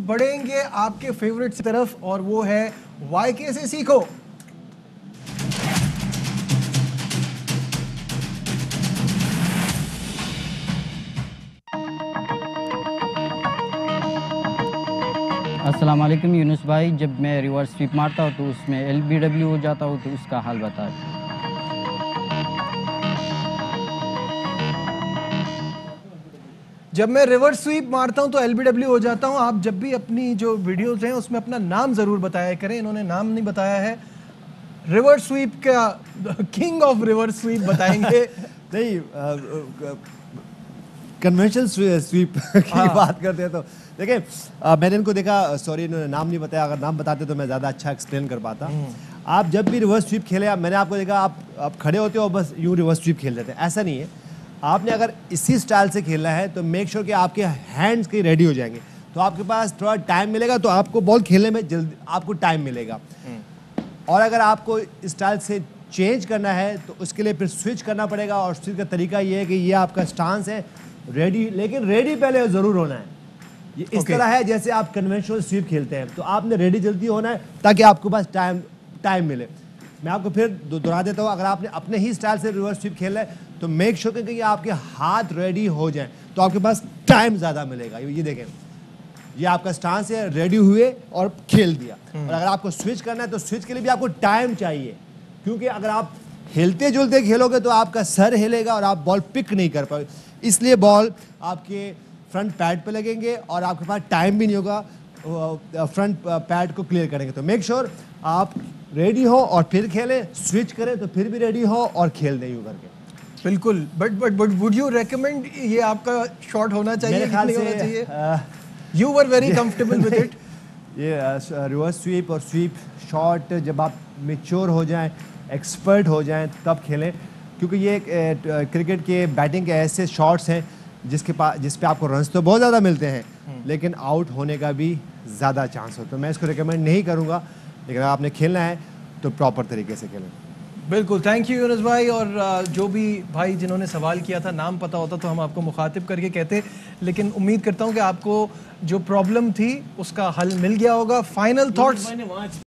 बढ़ेंगे आपके फेवरेट की तरफ और वो है YK से सीखो। अस्सलाम वालेकुम यूनुस भाई, जब मैं रिवर्स स्वीप मारता हूँ तो उसमें LBW हो जाता हूँ, तो उसका हाल बता दें। जब मैं रिवर्स स्वीप मारता हूं तो LBW हो जाता हूं। आप जब भी अपनी जो वीडियोस हैं उसमें अपना नाम जरूर बताया करें। इन्होंने नाम नहीं बताया है। रिवर्स स्वीप का किंग ऑफ रिवर्स स्वीप बताएंगे। नहीं, कन्वेंशनल स्वीप की बात करते हैं तो देखिए, मैंने इनको देखा, सॉरी इन्होंने नाम नहीं बताया, अगर नाम बताते तो मैं ज़्यादा अच्छा एक्सप्लेन कर पाता। आप जब भी रिवर्स स्वीप खेले, मैंने आपको देखा, आप खड़े होते हो बस यूँ रिवर्स स्वीप खेल लेते हैं, ऐसा नहीं है। आपने अगर इसी स्टाइल से खेलना है तो मेक श्योर कि आपके हैंड्स के रेडी हो जाएंगे, तो आपके पास थोड़ा टाइम मिलेगा, तो आपको बॉल खेलने में जल्दी आपको टाइम मिलेगा। और अगर आपको इस स्टाइल से चेंज करना है तो उसके लिए फिर स्विच करना पड़ेगा, और स्विच का तरीका ये है कि ये आपका स्टांस है रेडी, लेकिन रेडी पहले ज़रूर होना है। ये इस तरह है जैसे आप कन्वेंशनल स्वीप खेलते हैं, तो आपने रेडी जल्दी होना है ताकि आपके पास टाइम मिले। मैं आपको फिर दोहरा देता हूँ, अगर आपने अपने ही स्टाइल से रिवर्स स्वीप खेलना है तो मेक श्योर कि आपके हाथ रेडी हो जाएं, तो आपके पास टाइम ज़्यादा मिलेगा। ये देखें, ये आपका स्टांस है, रेडी हुए और खेल दिया। और अगर आपको स्विच करना है तो स्विच के लिए भी आपको टाइम चाहिए, क्योंकि अगर आप हिलते जुलते खेलोगे तो आपका सर हिलेगा और आप बॉल पिक नहीं कर पाओगे, इसलिए बॉल आपके फ्रंट पैड पे लगेंगे और आपके पास टाइम भी नहीं होगा फ्रंट पैड को क्लियर करेंगे। तो मेक श्योर आप रेडी हो और फिर खेलें, स्विच करें तो फिर भी रेडी हो और खेल दें यूँ करके। बिल्कुल, बट वुड यू रेकमेंड ये आपका शॉट होना चाहिए? मेरे ख्याल से you were very comfortable with it. ये रिवर्स स्वीप और स्वीप शॉट जब आप मेच्योर हो जाएं, एक्सपर्ट हो जाएं, तब खेलें, क्योंकि ये क्रिकेट के बैटिंग के ऐसे शॉट्स हैं जिस पे आपको रन्स तो बहुत ज़्यादा मिलते हैं, लेकिन आउट होने का भी ज़्यादा चांस हो। तो मैं इसको रिकमेंड नहीं करूँगा, लेकिन अगर आपने खेलना है तो प्रॉपर तरीके से खेलें। बिल्कुल, थैंक यू यूनुस भाई। और जो भी भाई जिन्होंने सवाल किया था, नाम पता होता तो हम आपको मुखातिब करके कहते, लेकिन उम्मीद करता हूँ कि आपको जो प्रॉब्लम थी उसका हल मिल गया होगा। Final thoughts?